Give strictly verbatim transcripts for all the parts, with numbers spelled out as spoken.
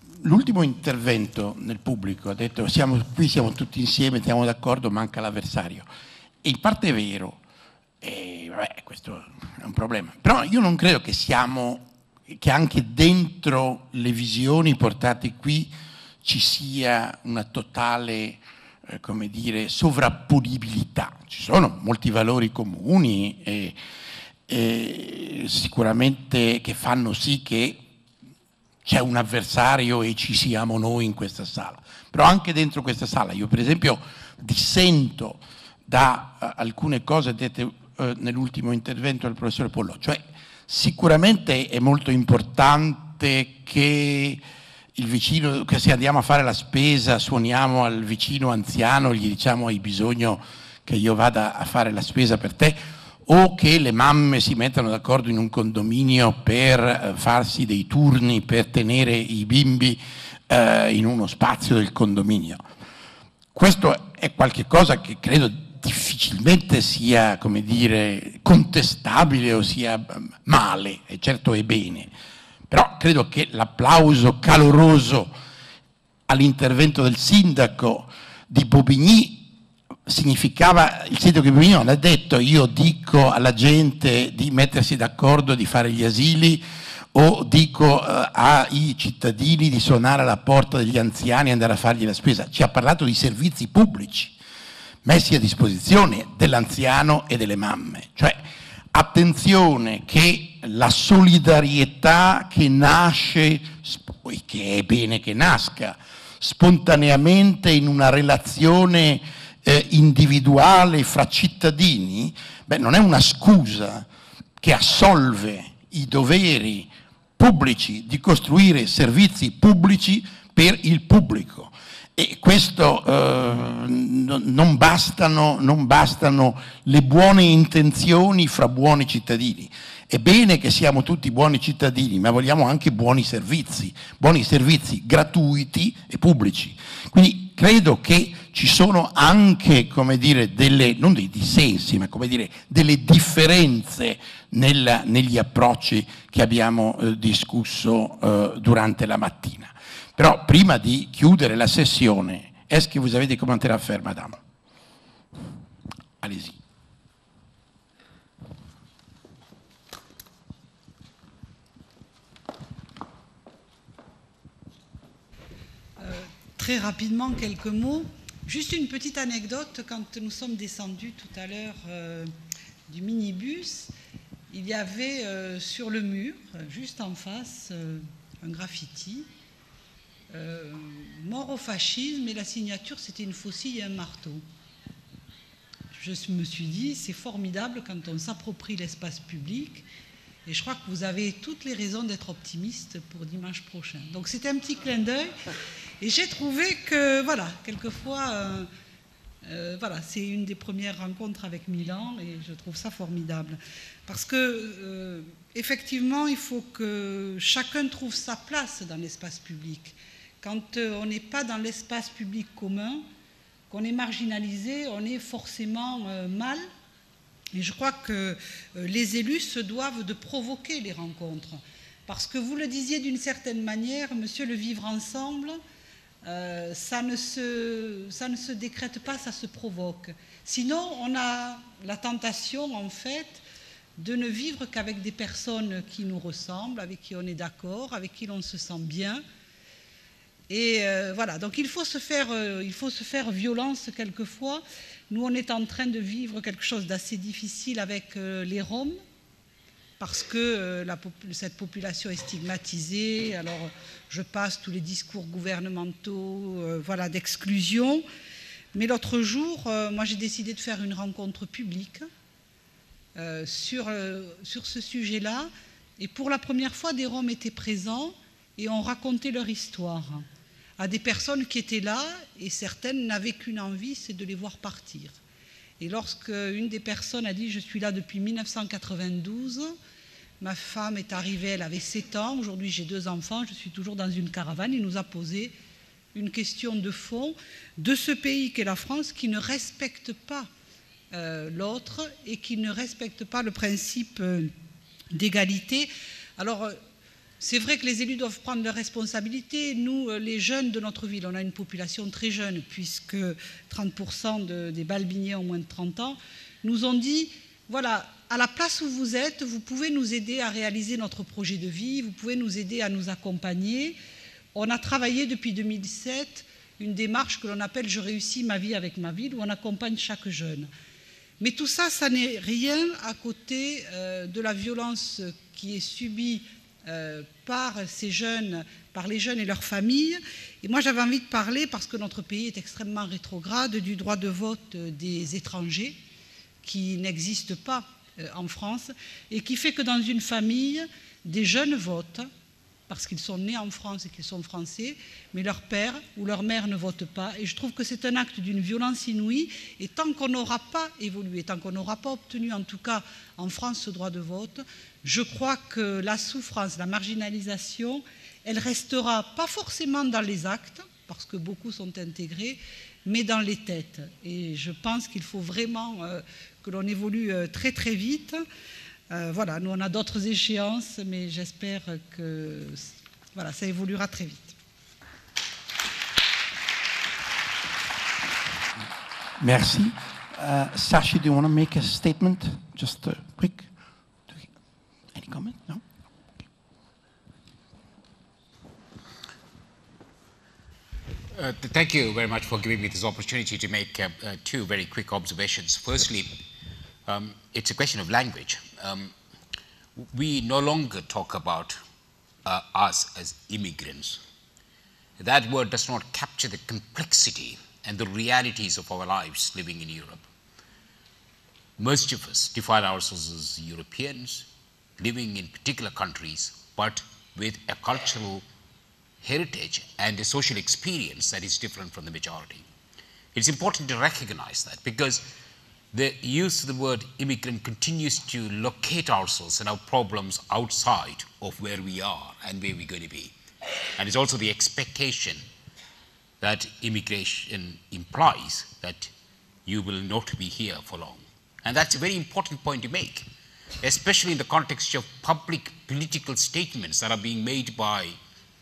l'ultimo intervento nel pubblico ha detto siamo qui, siamo tutti insieme, siamo d'accordo, manca l'avversario. E in parte è vero, e vabbè, questo è un problema. Però io non credo che siamo, che anche dentro le visioni portate qui ci sia una totale, eh, come dire, sovrapponibilità. Ci sono molti valori comuni e, e sicuramente che fanno sì che c'è un avversario e ci siamo noi in questa sala. Però anche dentro questa sala, io per esempio dissento da uh, alcune cose dette uh, nell'ultimo intervento del professore Pollò. Cioè sicuramente è molto importante che il vicino, che se andiamo a fare la spesa suoniamo al vicino anziano, gli diciamo hai bisogno che io vada a fare la spesa per te, o che le mamme si mettano d'accordo in un condominio per farsi dei turni per tenere i bimbi eh, in uno spazio del condominio. Questo è qualcosa che credo difficilmente sia, come dire, contestabile o sia male, e certo è bene. Però credo che l'applauso caloroso all'intervento del sindaco di Bobigny significava, il sindaco di Bobigny non ha detto io dico alla gente di mettersi d'accordo di fare gli asili o dico uh, ai cittadini di suonare alla porta degli anziani e andare a fargli la spesa. Ci ha parlato di servizi pubblici messi a disposizione dell'anziano e delle mamme. Cioè, attenzione che la solidarietà che nasce, e che è bene che nasca, spontaneamente in una relazione eh, individuale fra cittadini, beh, non è una scusa che assolve i doveri pubblici di costruire servizi pubblici per il pubblico. E questo eh, non bastano, non bastano le buone intenzioni fra buoni cittadini. È bene che siamo tutti buoni cittadini, ma vogliamo anche buoni servizi, buoni servizi gratuiti e pubblici. Quindi credo che ci sono anche, come dire, delle, non dei dissensi, ma come dire, delle differenze nel, negli approcci che abbiamo eh, discusso eh, durante la mattina. Però prima di chiudere la sessione, est-ce que vous avez des commentaires à faire, madame? Allez-y. Très rapidement, quelques mots. Juste une petite anecdote. Quand nous sommes descendus tout à l'heure euh, du minibus, il y avait euh, sur le mur, juste en face, euh, un graffiti. Euh, mort au fascisme, et la signature, c'était une faucille et un marteau. Je me suis dit, c'est formidable quand on s'approprie l'espace public. Et je crois que vous avez toutes les raisons d'être optimiste pour dimanche prochain. Donc c'était un petit clin d'œil. Et j'ai trouvé que, voilà, quelquefois, euh, euh, voilà, c'est une des premières rencontres avec Milan et je trouve ça formidable. Parce que, euh, effectivement, il faut que chacun trouve sa place dans l'espace public. Quand euh, on n'est pas dans l'espace public commun, qu'on est marginalisé, on est forcément euh, mal. Et je crois que euh, les élus se doivent de provoquer les rencontres. Parce que vous le disiez d'une certaine manière, monsieur, le vivre ensemble, Euh, ça, ne se, ça ne se décrète pas, ça se provoque. Sinon, on a la tentation, en fait, de ne vivre qu'avec des personnes qui nous ressemblent, avec qui on est d'accord, avec qui l'on se sent bien. Et euh, voilà, donc il faut, se faire, euh, il faut se faire violence quelquefois. Nous, on est en train de vivre quelque chose d'assez difficile avec euh, les Roms, parce que euh, la, cette population est stigmatisée. Alors, je passe tous les discours gouvernementaux euh, voilà, d'exclusion. Mais l'autre jour, euh, moi, j'ai décidé de faire une rencontre publique euh, sur, euh, sur ce sujet-là. Et pour la première fois, des Roms étaient présents et ont raconté leur histoire à des personnes qui étaient là, et certaines n'avaient qu'une envie, c'est de les voir partir. Et lorsque une des personnes a dit « Je suis là depuis mille neuf cent quatre-vingt-douze », ma femme est arrivée, elle avait sept ans, aujourd'hui j'ai deux enfants, je suis toujours dans une caravane, il nous a posé une question de fond de ce pays qu'est la France qui ne respecte pas euh, l'autre et qui ne respecte pas le principe euh, d'égalité. Alors, euh, c'est vrai que les élus doivent prendre leurs responsabilités. Nous, les jeunes de notre ville, on a une population très jeune, puisque trente pour cent de, des Balbiniens ont moins de trente ans, nous ont dit, voilà, à la place où vous êtes, vous pouvez nous aider à réaliser notre projet de vie, vous pouvez nous aider à nous accompagner. On a travaillé depuis deux mille sept une démarche que l'on appelle « Je réussis ma vie avec ma ville » où on accompagne chaque jeune. Mais tout ça, ça n'est rien à côté euh, de la violence qui est subie euh, par ces jeunes, par les jeunes et leurs familles. Et moi, j'avais envie de parler, parce que notre pays est extrêmement rétrograde, du droit de vote des étrangers, qui n'existe pas euh, en France, et qui fait que dans une famille, des jeunes votent, parce qu'ils sont nés en France et qu'ils sont français, mais leur père ou leur mère ne votent pas. Et je trouve que c'est un acte d'une violence inouïe. Et tant qu'on n'aura pas évolué, tant qu'on n'aura pas obtenu, en tout cas en France, ce droit de vote, je crois que la souffrance, la marginalisation, elle restera pas forcément dans les actes, parce que beaucoup sont intégrés, mais dans les têtes. Et je pense qu'il faut vraiment euh, que l'on évolue euh, très très vite. Euh, voilà, nous on a d'autres échéances, mais j'espère que voilà, ça évoluera très vite. Merci. Uh, Sashi, do you want to make a statement? Just a quick. Any comment? No? Uh, thank you very much for giving me this opportunity to make uh, uh, two very quick observations. Firstly, um, it's a question of language. Um, we no longer talk about uh, us as immigrants. That word does not capture the complexity and the realities of our lives living in Europe. Most of us define ourselves as Europeans, living in particular countries, but with a cultural heritage and a social experience that is different from the majority. It's important to recognize that, because the use of the word immigrant continues to locate ourselves and our problems outside of where we are and where we're going to be. And it's also the expectation that immigration implies that you will not be here for long. And that's a very important point to make, especially in the context of public political statements that are being made by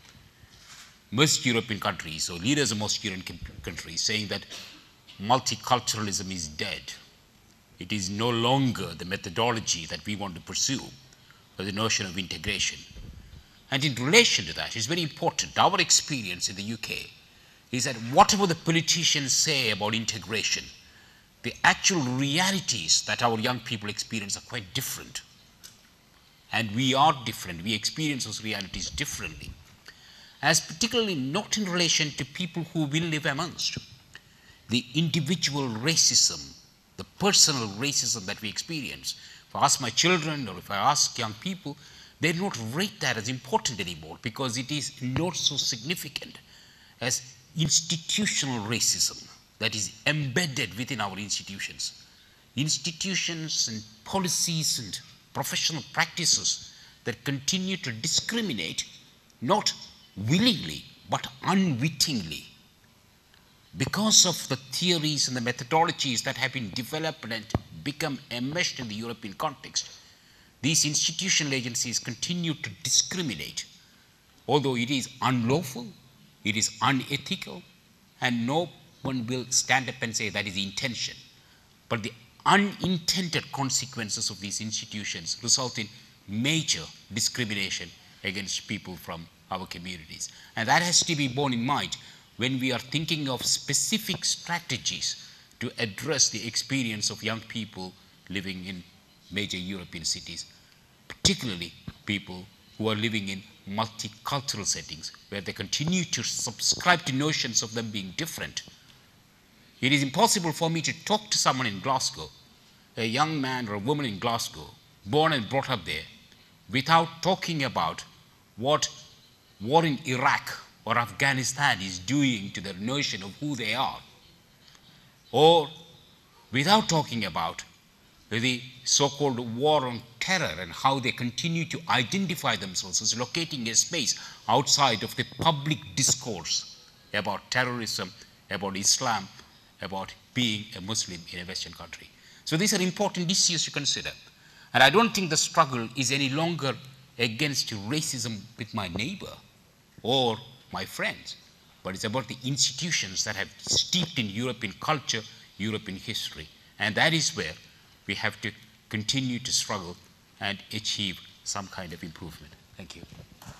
most European countries, or leaders of most European countries, saying that multiculturalism is dead. It is no longer the methodology that we want to pursue for the notion of integration. And in relation to that, it's very important. Our experience in the U K is that whatever the politicians say about integration, the actual realities that our young people experience are quite different. And we are different. We experience those realities differently, as particularly not in relation to people who will live amongst. The individual racism, the personal racism that we experience. If I ask my children, or if I ask young people, they do not rate that as important anymore, because it is not so significant as institutional racism that is embedded within our institutions. Institutions and policies and professional practices that continue to discriminate, not willingly, but unwittingly, because of the theories and the methodologies that have been developed and become enmeshed in the European context. These institutional agencies continue to discriminate, although it is unlawful, it is unethical, and no one will stand up and say that is the intention. But the unintended consequences of these institutions result in major discrimination against people from our communities. And that has to be borne in mind when we are thinking of specific strategies to address the experience of young people living in major European cities, particularly people who are living in multicultural settings where they continue to subscribe to notions of them being different. It is impossible for me to talk to someone in Glasgow, a young man or a woman in Glasgow, born and brought up there, without talking about what war in Iraq or Afghanistan is doing to their notion of who they are, or without talking about the so-called war on terror and how they continue to identify themselves as locating a space outside of the public discourse about terrorism, about Islam, about being a Muslim in a Western country. So these are important issues to consider. And I don't think the struggle is any longer against racism with my neighbor or my friends, but it's about the institutions that have steeped in European culture, European history. And that is where we have to continue to struggle and achieve some kind of improvement. Thank you.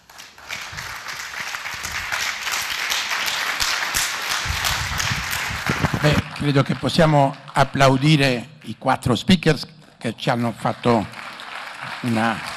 Beh, credo che possiamo applaudire i quattro speakers che ci hanno fatto una